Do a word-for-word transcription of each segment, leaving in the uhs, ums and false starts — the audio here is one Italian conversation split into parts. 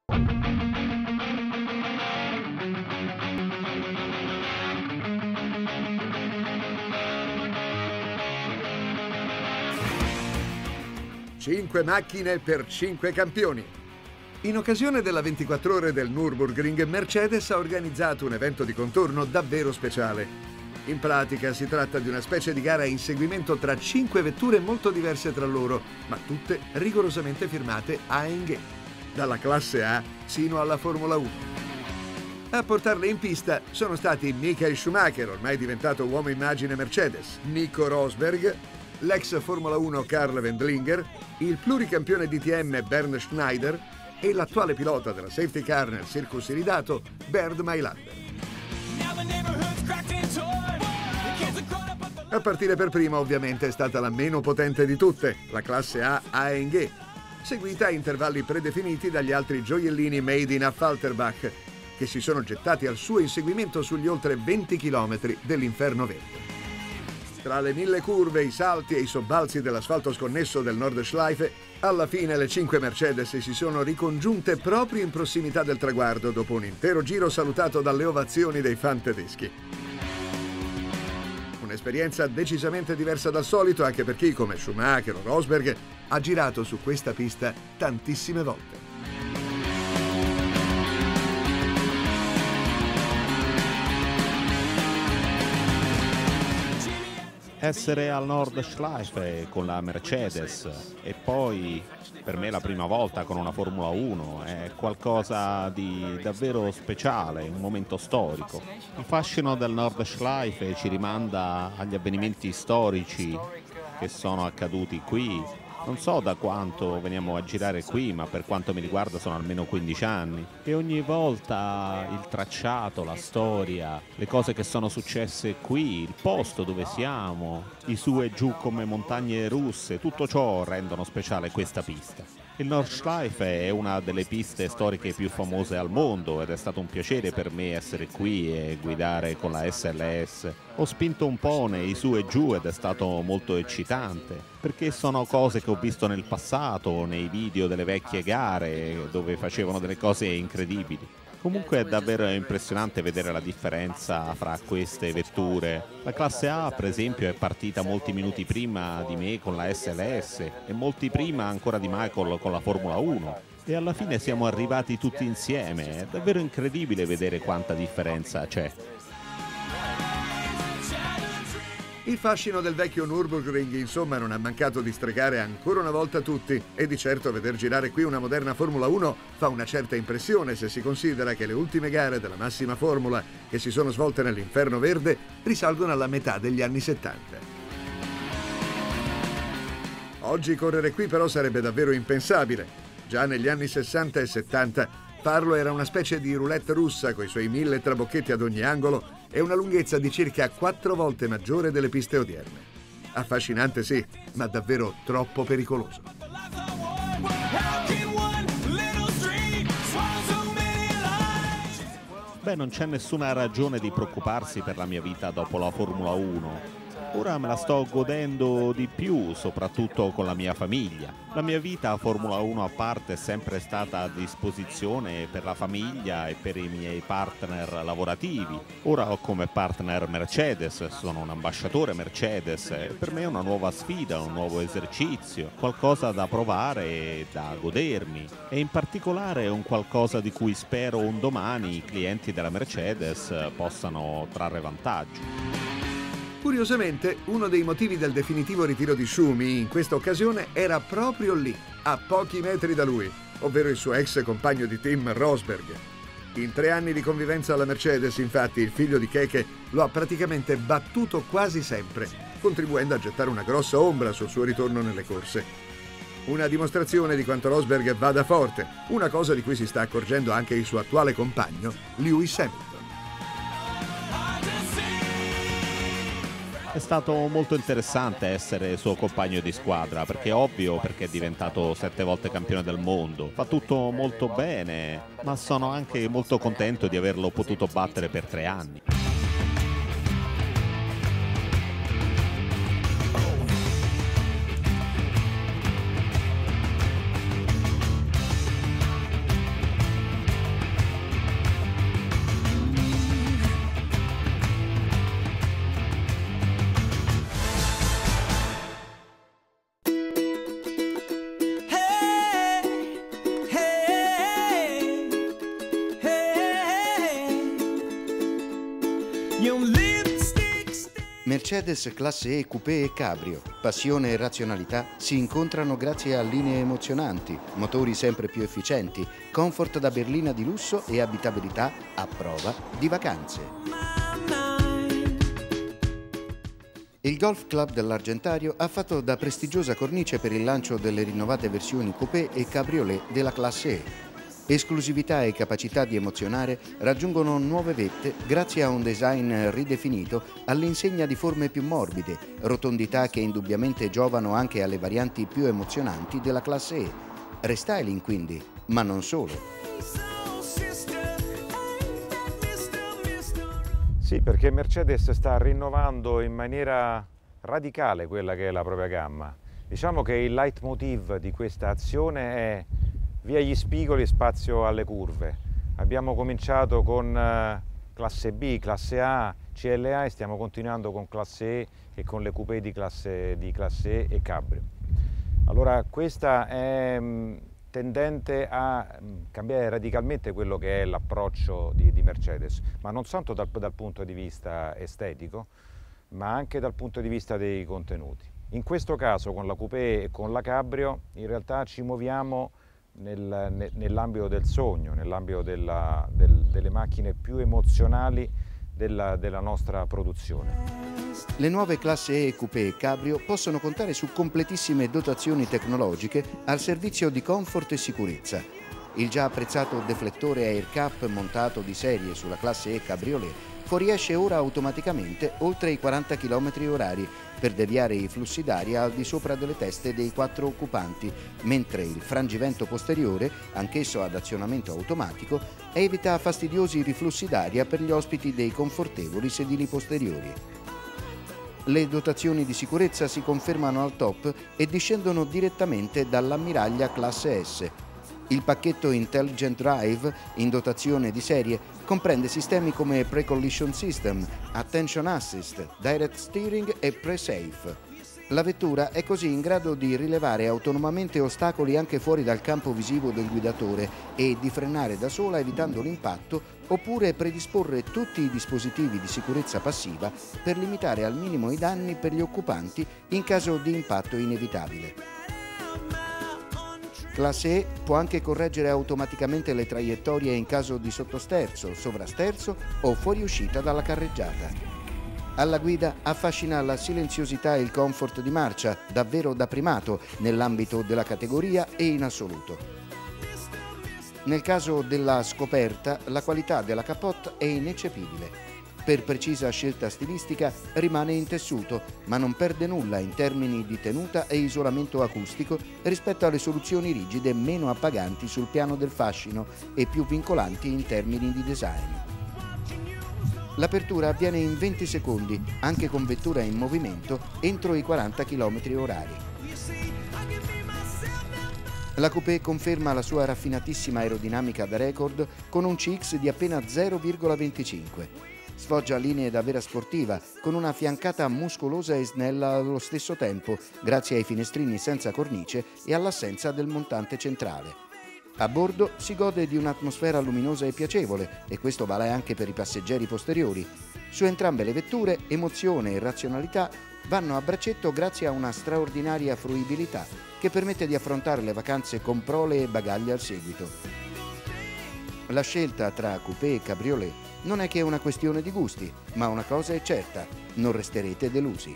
Cinque macchine per cinque campioni. In occasione della ventiquattro ore del Nürburgring, Mercedes ha organizzato un evento di contorno davvero speciale. In pratica si tratta di una specie di gara a inseguimento tra cinque vetture molto diverse tra loro, ma tutte rigorosamente firmate A M G, dalla classe A sino alla Formula uno. A portarle in pista sono stati Michael Schumacher, ormai diventato uomo immagine Mercedes, Nico Rosberg, l'ex Formula uno Karl Wendlinger, il pluricampione D T M Bernd Schneider e l'attuale pilota della safety car nel Circus Iridato, Bernd Maylander. A partire per prima ovviamente è stata la meno potente di tutte, la classe A A M G, seguita a intervalli predefiniti dagli altri gioiellini made in Affalterbach, che si sono gettati al suo inseguimento sugli oltre venti chilometri dell'Inferno Verde. Tra le mille curve, i salti e i sobbalzi dell'asfalto sconnesso del Nordschleife, alla fine le cinque Mercedes si sono ricongiunte proprio in prossimità del traguardo dopo un intero giro salutato dalle ovazioni dei fan tedeschi. Un'esperienza decisamente diversa dal solito anche per chi, come Schumacher o Rosberg, ha girato su questa pista tantissime volte. Essere al Nordschleife con la Mercedes e poi per me la prima volta con una Formula uno è qualcosa di davvero speciale, un momento storico. Il fascino del Nordschleife ci rimanda agli avvenimenti storici che sono accaduti qui. Non so da quanto veniamo a girare qui, ma per quanto mi riguarda sono almeno quindici anni. E ogni volta il tracciato, la storia, le cose che sono successe qui, il posto dove siamo, i su e giù come montagne russe, tutto ciò rendono speciale questa pista. Il Nordschleife è una delle piste storiche più famose al mondo ed è stato un piacere per me essere qui e guidare con la S L S. Ho spinto un po' nei su e giù ed è stato molto eccitante, perché sono cose che ho visto nel passato, nei video delle vecchie gare dove facevano delle cose incredibili. Comunque è davvero impressionante vedere la differenza fra queste vetture. La classe A, per esempio, è partita molti minuti prima di me con la S L S e molti prima ancora di Michael con la Formula uno. E alla fine siamo arrivati tutti insieme. È davvero incredibile vedere quanta differenza c'è. Il fascino del vecchio Nürburgring, insomma, non ha mancato di stregare ancora una volta tutti e di certo veder girare qui una moderna Formula uno fa una certa impressione se si considera che le ultime gare della massima formula che si sono svolte nell'Inferno Verde risalgono alla metà degli anni settanta. Oggi correre qui però sarebbe davvero impensabile. Già negli anni sessanta e settanta farlo era una specie di roulette russa coi suoi mille trabocchetti ad ogni angolo e una lunghezza di circa quattro volte maggiore delle piste odierne. Affascinante sì, ma davvero troppo pericoloso. Beh, non c'è nessuna ragione di preoccuparsi per la mia vita dopo la Formula uno. Ora me la sto godendo di più, soprattutto con la mia famiglia. La mia vita Formula uno a parte è sempre stata a disposizione per la famiglia e per i miei partner lavorativi. Ora ho come partner Mercedes, sono un ambasciatore Mercedes e per me è una nuova sfida, un nuovo esercizio, qualcosa da provare e da godermi. E in particolare è un qualcosa di cui spero un domani i clienti della Mercedes possano trarre vantaggio. Curiosamente, uno dei motivi del definitivo ritiro di Schumi in questa occasione era proprio lì, a pochi metri da lui, ovvero il suo ex compagno di team Rosberg. In tre anni di convivenza alla Mercedes, infatti, il figlio di Keke lo ha praticamente battuto quasi sempre, contribuendo a gettare una grossa ombra sul suo ritorno nelle corse. Una dimostrazione di quanto Rosberg vada forte, una cosa di cui si sta accorgendo anche il suo attuale compagno, Lewis Hamilton. È stato molto interessante essere suo compagno di squadra, perché è ovvio, perché è diventato sette volte campione del mondo. Fa tutto molto bene, ma sono anche molto contento di averlo potuto battere per tre anni. Mercedes Classe E Coupé e Cabrio. Passione e razionalità si incontrano grazie a linee emozionanti, motori sempre più efficienti, comfort da berlina di lusso e abitabilità a prova di vacanze. Il Golf Club dell'Argentario ha fatto da prestigiosa cornice per il lancio delle rinnovate versioni Coupé e Cabriolet della Classe E. Esclusività e capacità di emozionare raggiungono nuove vette grazie a un design ridefinito all'insegna di forme più morbide, rotondità che indubbiamente giovano anche alle varianti più emozionanti della Classe E. Restyling quindi, ma non solo. Sì, perché Mercedes sta rinnovando in maniera radicale quella che è la propria gamma. Diciamo che il leitmotiv di questa azione è via gli spigoli, spazio alle curve. Abbiamo cominciato con classe B, classe A, C L A e stiamo continuando con classe E e con le coupé di classe, di classe E e Cabrio. Allora questa è mh, tendente a mh, cambiare radicalmente quello che è l'approccio di, di Mercedes, ma non soltanto dal, dal punto di vista estetico, ma anche dal punto di vista dei contenuti. In questo caso con la coupé e con la Cabrio in realtà ci muoviamo Nel, nell'ambito del sogno, nell'ambito della, del, delle macchine più emozionali della, della nostra produzione. Le nuove classe E Coupé e Cabrio possono contare su completissime dotazioni tecnologiche al servizio di comfort e sicurezza. Il già apprezzato deflettore Air Cap montato di serie sulla classe E Cabriolet fuoriesce ora automaticamente oltre i quaranta chilometri orari per deviare i flussi d'aria al di sopra delle teste dei quattro occupanti, mentre il frangivento posteriore, anch'esso ad azionamento automatico, evita fastidiosi riflussi d'aria per gli ospiti dei confortevoli sedili posteriori. Le dotazioni di sicurezza si confermano al top e discendono direttamente dall'ammiraglia classe S. Il pacchetto Intelligent Drive, in dotazione di serie, comprende sistemi come Pre-Collision System, Attention Assist, Direct Steering e Pre-Safe. La vettura è così in grado di rilevare autonomamente ostacoli anche fuori dal campo visivo del guidatore e di frenare da sola evitando l'impatto, oppure predisporre tutti i dispositivi di sicurezza passiva per limitare al minimo i danni per gli occupanti in caso di impatto inevitabile. Classe E può anche correggere automaticamente le traiettorie in caso di sottosterzo, sovrasterzo o fuoriuscita dalla carreggiata. Alla guida affascina la silenziosità e il comfort di marcia, davvero da primato nell'ambito della categoria e in assoluto. Nel caso della scoperta, la qualità della capote è ineccepibile. Per precisa scelta stilistica rimane in tessuto, ma non perde nulla in termini di tenuta e isolamento acustico rispetto alle soluzioni rigide meno appaganti sul piano del fascino e più vincolanti in termini di design. L'apertura avviene in venti secondi, anche con vettura in movimento, entro i quaranta chilometri orari. La coupé conferma la sua raffinatissima aerodinamica da record con un C X di appena zero virgola venticinque. Sfoggia linee da vera sportiva, con una fiancata muscolosa e snella allo stesso tempo, grazie ai finestrini senza cornice e all'assenza del montante centrale. A bordo si gode di un'atmosfera luminosa e piacevole, e questo vale anche per i passeggeri posteriori. Su entrambe le vetture, emozione e razionalità vanno a braccetto grazie a una straordinaria fruibilità che permette di affrontare le vacanze con prole e bagagli al seguito. La scelta tra coupé e cabriolet non è che una questione di gusti, ma una cosa è certa, non resterete delusi.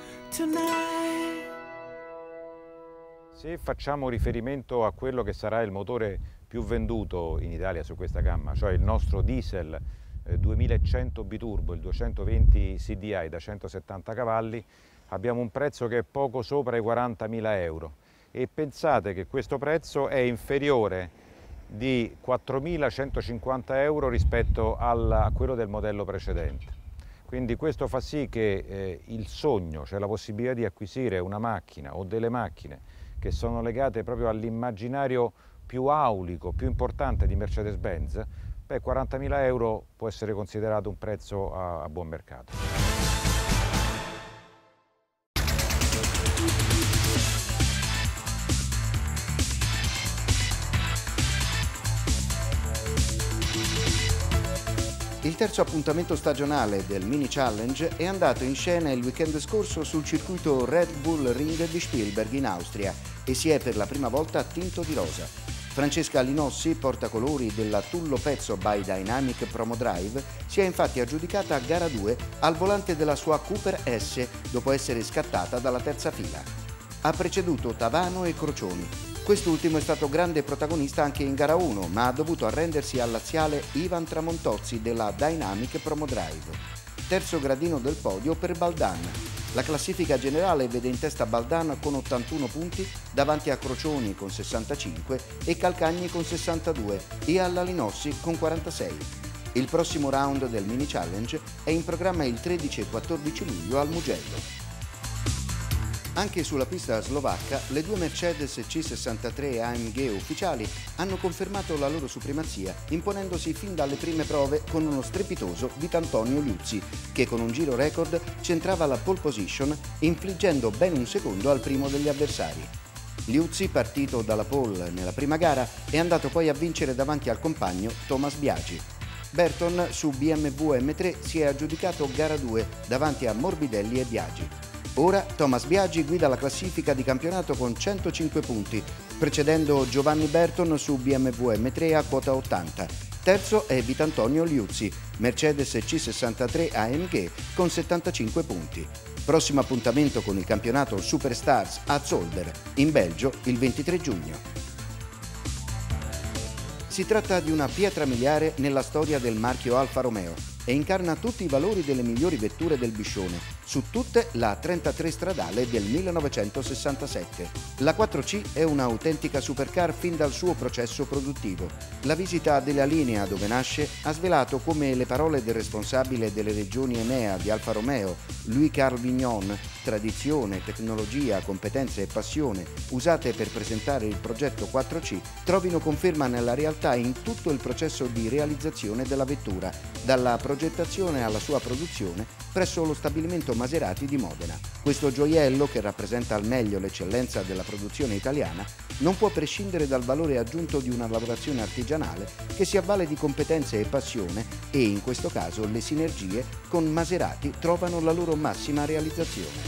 Se facciamo riferimento a quello che sarà il motore più venduto in Italia su questa gamma, cioè il nostro diesel eh, duemilacento biturbo, il duecentoventi C D I da centosettanta cavalli, abbiamo un prezzo che è poco sopra i quarantamila euro e pensate che questo prezzo è inferiore di quattromilacentocinquanta euro rispetto al, a quello del modello precedente. Quindi questo fa sì che eh, il sogno, cioè la possibilità di acquisire una macchina o delle macchine che sono legate proprio all'immaginario più aulico, più importante di Mercedes-Benz, beh, quarantamila euro può essere considerato un prezzo a, a buon mercato. Il terzo appuntamento stagionale del Mini Challenge è andato in scena il weekend scorso sul circuito Red Bull Ring di Spielberg in Austria e si è per la prima volta tinto di rosa. Francesca Linossi, portacolori della Tullo Pezzo by Dynamic Promo Drive, si è infatti aggiudicata a gara due al volante della sua Cooper S dopo essere scattata dalla terza fila. Ha preceduto Tavano e Crocioni. Quest'ultimo è stato grande protagonista anche in gara uno, ma ha dovuto arrendersi al laziale Ivan Tramontozzi della Dynamic Promo Drive. Terzo gradino del podio per Baldan. La classifica generale vede in testa Baldan con ottantuno punti, davanti a Crocioni con sessantacinque e Calcagni con sessantadue e alla Linossi con quarantasei. Il prossimo round del Mini Challenge è in programma il tredici e quattordici luglio al Mugello. Anche sulla pista slovacca, le due Mercedes C sessantatré A M G ufficiali hanno confermato la loro supremazia, imponendosi fin dalle prime prove con uno strepitoso Vitantonio Liuzzi, che con un giro record centrava la pole position, infliggendo ben un secondo al primo degli avversari. Liuzzi, partito dalla pole nella prima gara, è andato poi a vincere davanti al compagno Thomas Biagi. Burton su B M W M tre si è aggiudicato gara due davanti a Morbidelli e Biagi. Ora Thomas Biagi guida la classifica di campionato con centocinque punti, precedendo Giovanni Burton su B M W M tre a quota ottanta. Terzo è Vitantonio Liuzzi, Mercedes C sessantatré A M G con settantacinque punti. Prossimo appuntamento con il campionato Superstars a Zolder, in Belgio, il ventitré giugno. Si tratta di una pietra miliare nella storia del marchio Alfa Romeo e incarna tutti i valori delle migliori vetture del Biscione, su tutte la trentatré stradale del millenovecentosessantasette. La quattro C è un'autentica supercar fin dal suo processo produttivo. La visita della linea dove nasce ha svelato come le parole del responsabile delle regioni EMEA di Alfa Romeo, Louis Carl Vignon, tradizione, tecnologia, competenze e passione, usate per presentare il progetto quattro C, trovino conferma nella realtà in tutto il processo di realizzazione della vettura, dalla progettazione alla sua produzione presso lo stabilimento Maserati di Modena. Questo gioiello, che rappresenta al meglio l'eccellenza della produzione italiana, non può prescindere dal valore aggiunto di una lavorazione artigianale che si avvale di competenze e passione e, in questo caso, le sinergie con Maserati trovano la loro massima realizzazione.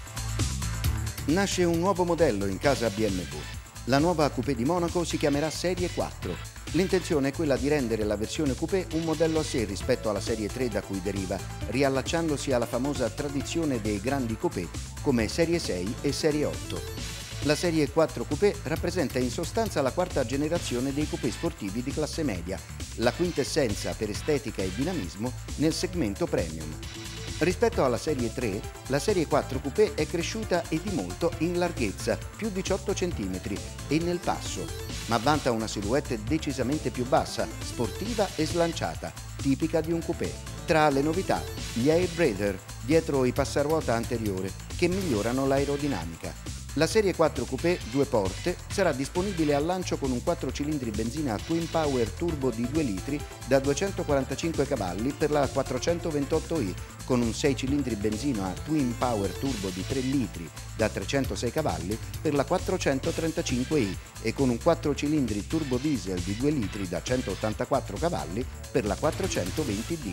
Nasce un nuovo modello in casa B M W. La nuova coupé di Monaco si chiamerà Serie quattro. L'intenzione è quella di rendere la versione coupé un modello a sé rispetto alla Serie tre da cui deriva, riallacciandosi alla famosa tradizione dei grandi coupé come Serie sei e Serie otto. La Serie quattro Coupé rappresenta in sostanza la quarta generazione dei coupé sportivi di classe media, la quintessenza per estetica e dinamismo nel segmento premium. Rispetto alla Serie tre, la Serie quattro Coupé è cresciuta e di molto in larghezza, più diciotto centimetri, e nel passo, ma vanta una silhouette decisamente più bassa, sportiva e slanciata, tipica di un coupé. Tra le novità, gli Airbreather dietro i passaruota anteriore, che migliorano l'aerodinamica. La Serie quattro Coupé due porte sarà disponibile al lancio con un quattro cilindri benzina Twin Power Turbo di due litri da duecentoquarantacinque cavalli per la quattrocentoventotto i, con un sei cilindri benzina a Twin Power Turbo di tre litri da trecentosei cavalli per la quattrocentotrentacinque i e con un quattro cilindri turbo diesel di due litri da centottantaquattro cavalli per la quattrocentoventi D.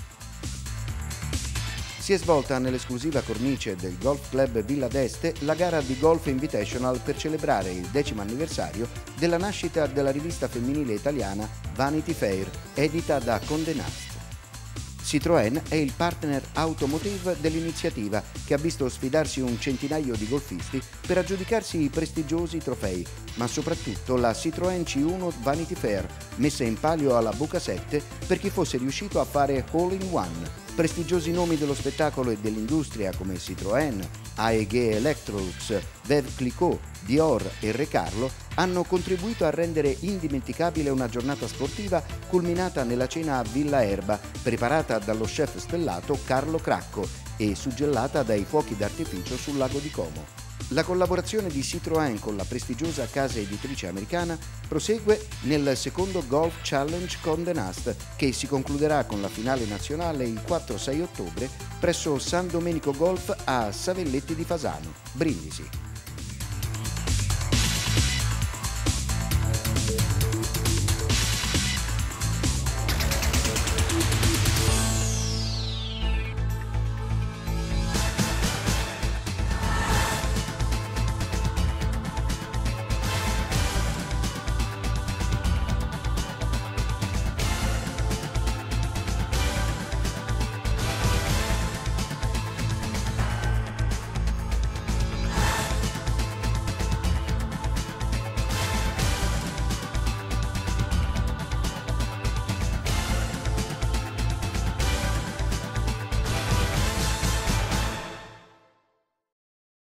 Si è svolta nell'esclusiva cornice del Golf Club Villa d'Este la gara di Golf Invitational per celebrare il decimo anniversario della nascita della rivista femminile italiana Vanity Fair, edita da Condé Nast. Citroën è il partner automotive dell'iniziativa, che ha visto sfidarsi un centinaio di golfisti per aggiudicarsi i prestigiosi trofei, ma soprattutto la Citroën C uno Vanity Fair, messa in palio alla Buca sette per chi fosse riuscito a fare All in One. Prestigiosi nomi dello spettacolo e dell'industria come Citroën, A E G Electrolux, Veuve Clicquot, Dior e Re Carlo hanno contribuito a rendere indimenticabile una giornata sportiva culminata nella cena a Villa Erba, preparata dallo chef stellato Carlo Cracco e suggellata dai fuochi d'artificio sul lago di Como. La collaborazione di Citroën con la prestigiosa casa editrice americana prosegue nel secondo Golf Challenge Condé Nast, che si concluderà con la finale nazionale il quattro sei ottobre presso San Domenico Golf a Savelletti di Fasano, Brindisi.